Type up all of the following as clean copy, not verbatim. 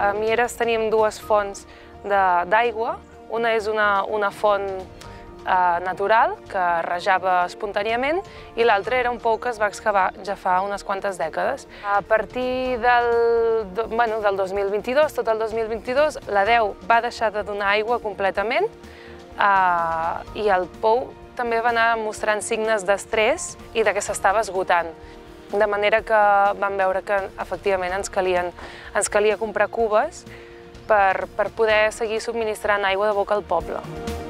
A Mieres tenim dues fonts d'aigua. Una és una font natural que rajava espontàniament i l'altra era un pou que es va excavar ja fa unes quantes dècades. A partir del 2022, tot el 2022, la DEU va deixar de donar aigua completament i el pou també va anar mostrant signes d'estrès i que s'estava esgotant. De manera que vam veure que efectivament ens calia comprar cubes per poder seguir subministrant aigua de boca al poble.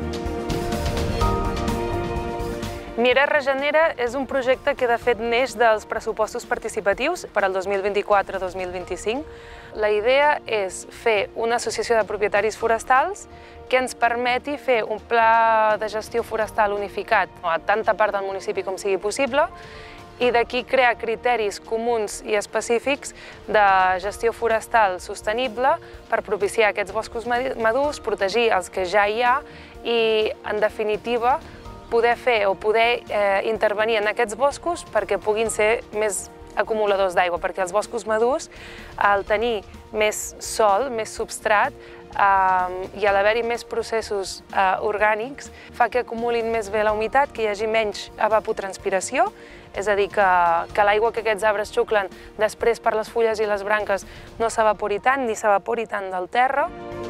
Mieres Regenera és un projecte que de fet neix dels pressupostos participatius per al 2024-2025. La idea és fer una associació de propietaris forestals que ens permeti fer un pla de gestió forestal unificat a tanta part del municipi com sigui possible i d'aquí crear criteris comuns i específics de gestió forestal sostenible per propiciar aquests boscos madurs, protegir els que ja hi ha i, en definitiva, poder intervenir en aquests boscos perquè puguin ser més acumuladors d'aigua, perquè els boscos madurs, al tenir més sòl, més substrat i a l'haver-hi més processos orgànics, fa que acumulin més bé la humitat, que hi hagi menys evapotranspiració, és a dir, que l'aigua que aquests arbres xuclen després per les fulles i les branques no s'evapori tant ni s'evapori tant del terra.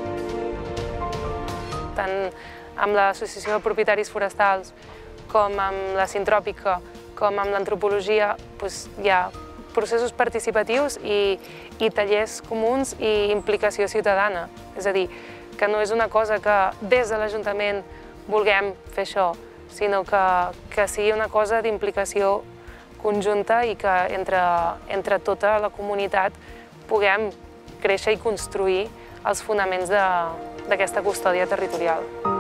Tant amb l'Associació de Propietaris Forestals com amb la Sintròpica com amb l'antropologia hi ha processos participatius i tallers comuns i implicació ciutadana. És a dir, que no és una cosa que des de l'Ajuntament vulguem fer això, sinó que sigui una cosa d'implicació conjunta i que entre tota la comunitat puguem créixer i construir els fonaments d'aquesta custòdia territorial.